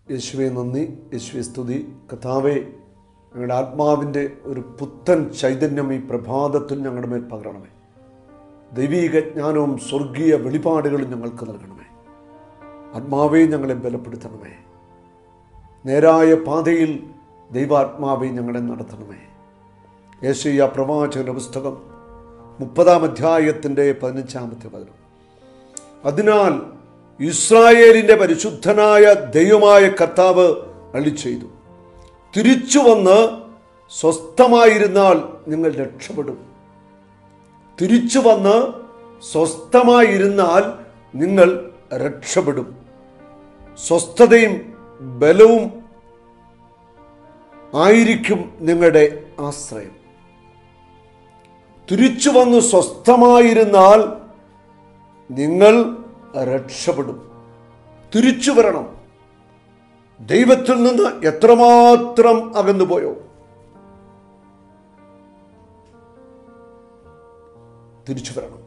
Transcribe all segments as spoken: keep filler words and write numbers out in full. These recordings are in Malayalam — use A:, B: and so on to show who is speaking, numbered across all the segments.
A: യേശുവെ നന്ദി, യേശുവെ സ്തുതി. കർത്താവേ, ഞങ്ങളുടെ ആത്മാവിൻ്റെ ഒരു പുത്തൻ ചൈതന്യം ഈ പ്രഭാതത്തിൽ ഞങ്ങളുടെ മേൽ പകരണമേ. ദൈവീക ജ്ഞാനവും സ്വർഗീയ വെളിപാടുകളും ഞങ്ങൾക്ക് നൽകണമേ. ആത്മാവേ, ഞങ്ങളെ ബലപ്പെടുത്തണമേ. നേരായ പാതയിൽ ദൈവാത്മാവെ ഞങ്ങളെ നടത്തണമേ. യെശയ്യാ പ്രവാചകന്റെ പുസ്തകം മുപ്പതാം അധ്യായത്തിൻ്റെ പതിനഞ്ചാമത്തെ വചനം. അതിനാൽ ഇസ്രായേലിൻ്റെ പരിശുദ്ധനായ ദൈവമായ കർത്താവ് അരുളിച്ചെയ്തു, തിരിച്ചു വന്ന് സ്വസ്ഥമായിരുന്നാൽ നിങ്ങൾ രക്ഷപ്പെടും. തിരിച്ചു വന്ന് സ്വസ്ഥമായിരുന്നാൽ നിങ്ങൾ രക്ഷപ്പെടും. സ്വസ്ഥതയും ബലവും ആയിരിക്കും നിങ്ങളുടെ ആശ്രയം. തിരിച്ചു വന്ന് സ്വസ്ഥമായിരുന്നാൽ നിങ്ങൾ രക്ഷപ്പെടും. തിരിച്ചു വരണം. ദൈവത്തിൽ നിന്ന് എത്രമാത്രം അകന്നുപോയോ, തിരിച്ചു വരണം.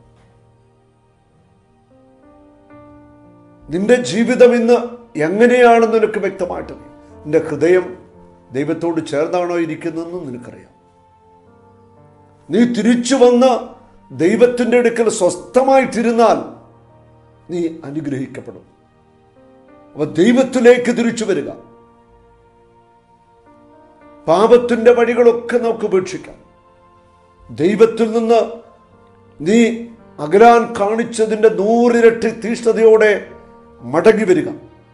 A: നിന്റെ ജീവിതം ഇന്ന് എങ്ങനെയാണെന്ന് നിനക്ക് വ്യക്തമായിട്ട്, നിന്റെ ഹൃദയം ദൈവത്തോട് ചേർന്നാണോ ഇരിക്കുന്നതെന്ന് നിനക്കറിയാം. നീ തിരിച്ചു വന്ന് ദൈവത്തിൻ്റെ അടുക്കൽ സ്വസ്ഥമായിട്ടിരുന്നാൽ നീ അനുഗ്രഹിക്കപ്പെടും. അപ്പൊ ദൈവത്തിലേക്ക് തിരിച്ചു വരിക. പാപത്തിന്റെ വഴികളൊക്കെ നമുക്ക് ഉപേക്ഷിക്കാം. ദൈവത്തിൽ നിന്ന് നീ അകലാൻ കാണിച്ചതിൻ്റെ നൂറിരട്ടി തീഷ്ണതയോടെ മടങ്ങി വരിക.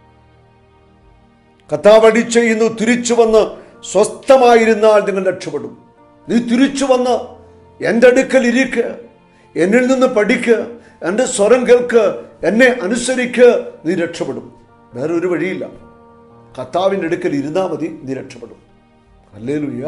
A: കർത്താവ് അരുളിച്ചെയ്യുന്നു, തിരിച്ചു വന്ന് സ്വസ്ഥമായിരുന്നാൽ നിങ്ങൾ രക്ഷപ്പെടും. നീ തിരിച്ചു വന്ന് എൻ്റെ അടുക്കൽ ഇരിക്കുക, എന്നിൽ നിന്ന് പഠിക്കുക, എൻ്റെ സ്വരം കേൾക്ക്, എന്നെ അനുസരിക്കുക, നീ രക്ഷപ്പെടും. വേറെ ഒരു വഴിയില്ല. കർത്താവിൻ്റെ അടുക്കൽ ഇരുന്നാൽ മതി, നീ രക്ഷപ്പെടും. ഹല്ലേലൂയ.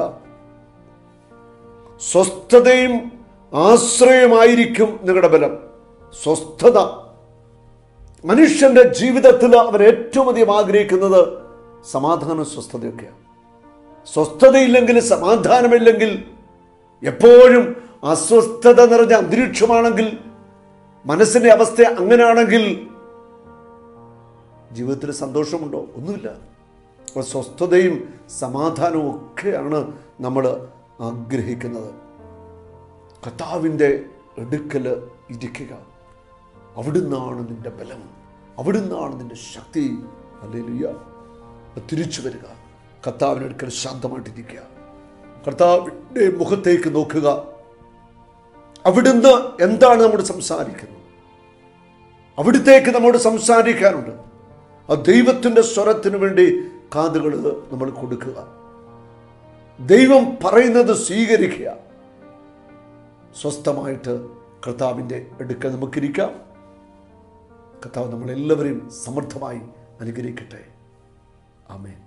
A: സ്വസ്ഥതയും ആശ്രയമായിരിക്കും നിങ്ങളുടെ ബലം. സ്വസ്ഥത. മനുഷ്യന്റെ ജീവിതത്തിൽ അവൻ ഏറ്റവും അധികം ആഗ്രഹിക്കുന്നത് സമാധാന സ്വസ്ഥതയൊക്കെയാണ്. സ്വസ്ഥതയില്ലെങ്കിൽ, സമാധാനമില്ലെങ്കിൽ, എപ്പോഴും അസ്വസ്ഥത നിറഞ്ഞ അന്തരീക്ഷമാണെങ്കിൽ, മനസ്സിന്റെ അവസ്ഥ അങ്ങനെയാണെങ്കിൽ ജീവിതത്തിൽ സന്തോഷമുണ്ടോ? ഒന്നുമില്ല. അപ്പോൾ സ്വസ്ഥതയും സമാധാനവും ഒക്കെയാണ് നമ്മൾ ആഗ്രഹിക്കുന്നത്. കർത്താവിൻ്റെ അടുക്കൽ ഇരിക്കുക. അവിടുന്നാണ് നിന്റെ ബലം, അവിടുന്നാണ് നിന്റെ ശക്തി. ഹല്ലേലൂയ. തിരിച്ചു വരിക. കർത്താവിൻ്റെ അടുക്കൽ ശാന്തമായിട്ടിരിക്കുക. കർത്താവിൻ്റെ മുഖത്തേക്ക് നോക്കുക. അവിടുന്ന് എന്താണ് നമ്മോട് സംസാരിക്കുന്നത്? അവിടുത്തേക്ക് നമ്മോട് സംസാരിക്കാനുണ്ട്. ആ ദൈവത്തിൻ്റെ സ്വരത്തിന് വേണ്ടി കാതുകൾ നമ്മൾ കൊടുക്കുക. ദൈവം പറയുന്നത് സ്വീകരിക്കുക. സ്വസ്ഥമായിട്ട് കർത്താവിൻ്റെ അടുക്കൽ നമുക്കിരിക്കാം. കർത്താവ് നമ്മളെല്ലാവരെയും സമൃദ്ധമായി അനുഗ്രഹിക്കട്ടെ. ആമേൻ.